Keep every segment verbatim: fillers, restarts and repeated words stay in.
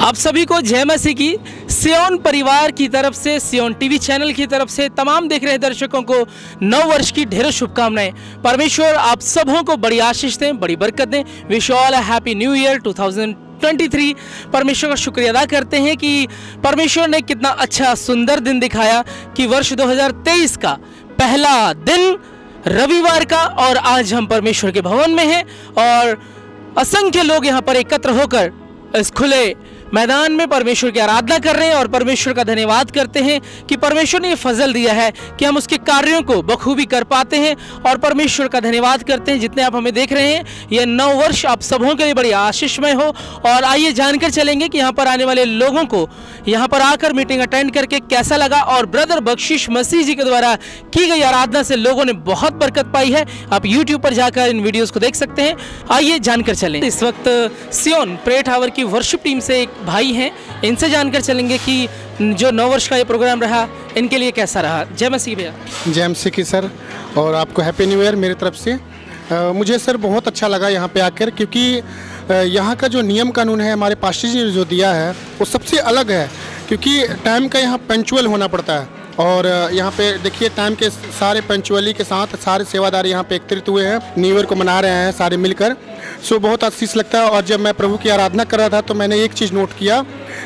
आप सभी को जय मसीह की। सियोन परिवार की तरफ से, सियोन टीवी चैनल की तरफ से तमाम देख रहे दर्शकों को नव वर्ष की ढेरों शुभकामनाएं। परमेश्वर आप सबों को बड़ी आशीष दें, बड़ी बरकत दें। Wish all a happy new year two thousand twenty three. परमेश्वर का शुक्रिया अदा करते हैं कि परमेश्वर ने कितना अच्छा सुंदर दिन दिखाया कि वर्ष दो हज़ार तेईस का पहला दिन रविवार का, और आज हम परमेश्वर के भवन में हैं और असंख्य लोग यहाँ पर एकत्र होकर इस खुले मैदान में परमेश्वर की आराधना कर रहे हैं और परमेश्वर का धन्यवाद करते हैं कि परमेश्वर ने ये फजल दिया है कि हम उसके कार्यों को बखूबी कर पाते हैं। और परमेश्वर का धन्यवाद करते हैं जितने आप हमें देख रहे हैं। ये नौ वर्ष आप सबों के लिए बड़ी आशीषमय हो। और आइए जानकर चलेंगे कि यहाँ पर आने वाले लोगों को यहाँ पर आकर मीटिंग अटेंड करके कैसा लगा। और ब्रदर बख्शीश मसीह जी के द्वारा की गई आराधना से लोगों ने बहुत बरकत पाई है। आप यूट्यूब पर जाकर इन वीडियोज़ को देख सकते हैं। आइए जानकर चलें। इस वक्त सियोन प्रे टावर की वर्शिप टीम से एक भाई हैं, इनसे जानकर चलेंगे कि जो नौ वर्ष का ये प्रोग्राम रहा इनके लिए कैसा रहा। जय मसीह भैया। जय मसीह की सर, और आपको हैप्पी न्यू ईयर मेरी तरफ से। आ, मुझे सर बहुत अच्छा लगा यहाँ पे आकर, क्योंकि आ, यहाँ का जो नियम कानून है हमारे पास्टर जी ने जो दिया है वो सबसे अलग है। क्योंकि टाइम का यहाँ पंचुअल होना पड़ता है। और यहाँ पे देखिए टाइम के सारे पंचुअली के साथ सारे सेवादार यहाँ पे एकत्रित हुए हैं, न्यू ईयर को मना रहे हैं सारे मिलकर। सो बहुत आशीष लगता है। और जब मैं प्रभु की आराधना कर रहा था तो मैंने एक चीज़ नोट किया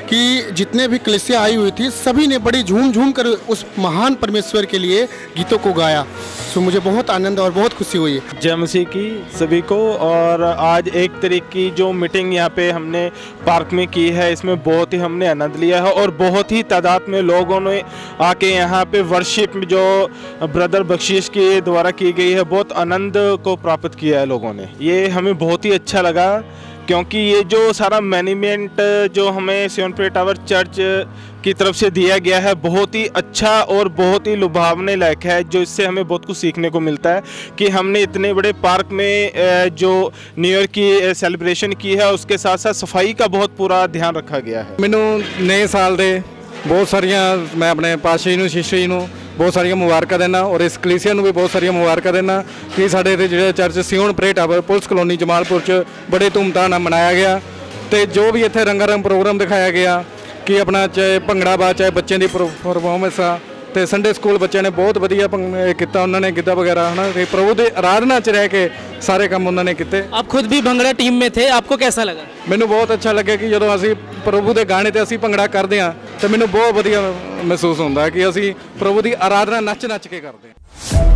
कि जितने भी कलीसिया आई हुई थी सभी ने बड़ी झूम झूम कर उस महान परमेश्वर के लिए गीतों को गाया। सो मुझे बहुत आनंद और बहुत खुशी हुई। जय मसीह की सभी को। और आज एक तरीके की जो मीटिंग यहाँ पे हमने पार्क में की है, इसमें बहुत ही हमने आनंद लिया है और बहुत ही तादाद में लोगों ने आके यहाँ पे वर्शिप में जो ब्रदर बख्शीश के द्वारा की गई है बहुत आनंद को प्राप्त किया है लोगों ने। ये हमें बहुत ही अच्छा लगा, क्योंकि ये जो सारा मैनेजमेंट जो हमें सियोन प्रे टावर चर्च की तरफ से दिया गया है बहुत ही अच्छा और बहुत ही लुभावने लायक है। जो इससे हमें बहुत कुछ सीखने को मिलता है कि हमने इतने बड़े पार्क में जो न्यू ईयर की सेलिब्रेशन की है उसके साथ साथ सफाई का बहुत पूरा ध्यान रखा गया है। मैनू नए साल दे बहुत सारिया मैं अपने पातशाह जी नूं शिष्य जी नूं बहुत सारिया मुबारਕਾਂ देना और इस कलीसिया नूं भी बहुत सारिया मुबारਕਾਂ देना कि साडे इत्थे जिहड़ा church Zion Pray Tower police colony Jamalpur च बड़े धूमधाम नाल मनाया गया। तो जो भी इत्थे रंगारंग प्रोग्राम दिखाया गया कि अपना चाहे भंगड़ा बा चाहे बच्चों की परफॉर्मेंस आ, तो संडे स्कूल बच्चों ने बहुत वधिया किया, उन्होंने गिद्धा वगैरह है ना, प्रभु के आराधना च रह के सारे काम उन्होंने किए। आप खुद भी भंगड़ा टीम में थे, आपको कैसा लगा? मैनू बहुत अच्छा लगे कि जो असी प्रभु के गाने ते असी भंगड़ा करते हैं तो मैनू बहुत वधिया महसूस होता है कि असी प्रभु की आराधना नच नच के करते हैं।